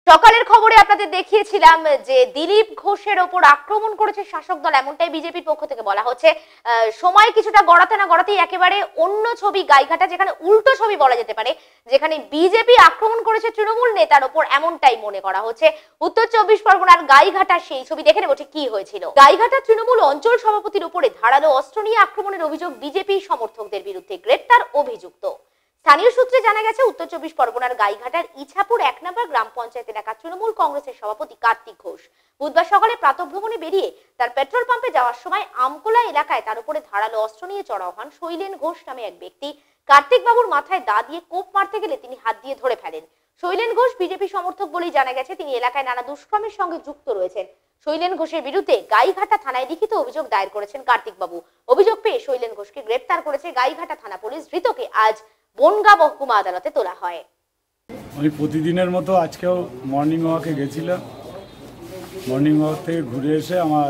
সকালের খবরে আপনাদের দেখিয়েছিলাম যে দিলীপ ঘোষের ওপর আক্রমণ করেছে শাসক দল, এমনটাই বিজেপির পক্ষ থেকে বলা হচ্ছে। সময় কিছুটা গড়াতে না গড়াতেই একেবারে অন্য ছবি গাইঘাটা, যেখানে উল্টো ছবি বলা যেতে পারে, যেখানে বিজেপি আক্রমণ করেছে তৃণমূল নেতার ওপর, এমনটাই মনে করা হচ্ছে। উত্তর 24 পরগনার গাইঘাটা সেই ছবি দেখে নেব ঠিক কি হয়েছিল। গাইঘাটা তৃণমূল অঞ্চল সভাপতির উপরে ধারালো অস্ত্র নিয়ে আক্রমণের অভিযোগ বিজেপি সমর্থকদের বিরুদ্ধে, গ্রেপ্তার অভিযুক্ত। স্থানীয় সূত্রে জানা গেছে উত্তর 24 পরগনার গাইঘাটার ইছাপুর 1 নম্বর গ্রাম পঞ্চায়েত এলাকার তৃণমূল কংগ্রেসের সভাপতি কার্তিক ঘোষ বুধবার সকালে প্রাতঃভ্রমণে বেরিয়ে তার পেট্রোল পাম্পে যাওয়ার সময় আমকোলা এলাকায় তার উপরে ধারালো অস্ত্র নিয়ে চড়াও হন শৈলেন ঘোষ নামে এক ব্যক্তি। কার্তিক বাবুর মাথায় দা দিয়ে কোপ মারতে গেলে তিনি হাত দিয়ে ধরে ফেলেন। শৈলেন ঘোষ বিজেপি সমর্থক বলেই জানা গেছে, তিনি এলাকায় নানা দুষ্কর্মের সঙ্গে যুক্ত রয়েছেন। শৈলেন ঘোষের বিরুদ্ধে গাইঘাটা থানায় লিখিত অভিযোগ দায়ের করেছেন কার্তিক বাবু। অভিযোগ পেয়ে শৈলেন ঘোষকে গ্রেপ্তার করেছে গাইঘাটা থানা পুলিশ। ধৃতকে আজ বনগাঁ মহকুমা আদালতে তোলা হয়। আমি প্রতিদিনের মতো আজকেও মর্নিং ওয়াকে গেছিলাম। মর্নিং ওয়াক থেকে ঘুরে এসে আমার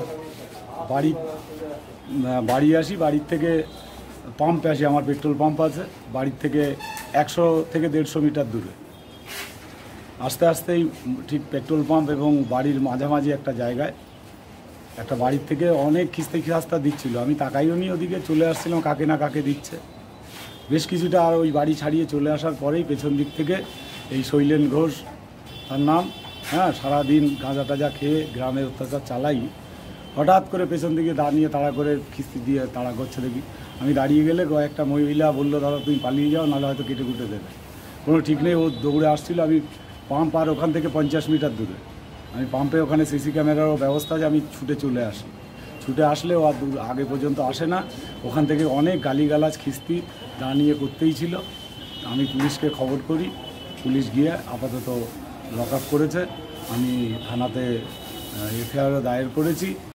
বাড়ি আসি। বাড়ির থেকে পাম্পে আসি, আমার পেট্রোল পাম্প আছে বাড়ির থেকে 100 থেকে 150 মিটার দূরে। আস্তে আস্তেই ঠিক পেট্রোল পাম্প এবং বাড়ির মাঝামাঝি একটা জায়গায় একটা বাড়ির থেকে অনেক খিস্তে খিস্তা দিচ্ছিল। আমি তাকাইও নি ওদিকে, চলে আসছিলাম কাকে না কাকে দিচ্ছে। বেশ কিছুটা আর ওই বাড়ি ছাড়িয়ে চলে আসার পরেই পেছন দিক থেকে এই শৈলেন ঘোষ তার নাম, সারাদিন গাঁজা টাজা খেয়ে গ্রামের অত্যাচার চালাই, হঠাৎ করে পেছন দিকে দাঁড়িয়ে তাড়া করে খিস্তি দিয়ে তাড়া করছে। দেখি আমি দাঁড়িয়ে গেলে একটা মহিলা বললো, দাদা তুমি পালিয়ে যাও, নাহলে হয়তো কেটে কুটে দেবে। কোনো ঠিক নেই, ও দৌড়ে আসছিল। আমি পাম্প আর ওখান থেকে 50 মিটার দূরে। আমি পাম্পে ওখানে সিসি ক্যামেরারও ব্যবস্থা আছে, আমি ছুটে চলে আসি। ছুটে আসলে ও আগে পর্যন্ত আসে না। ওখান থেকে অনেক গালিগালাজ খিস্তি দাঁড়িয়ে করতেই ছিল। আমি পুলিশকে খবর করি, পুলিশ গিয়ে আপাতত লক আপ করেছে। আমি থানাতে এফআইআরও দায়ের করেছি।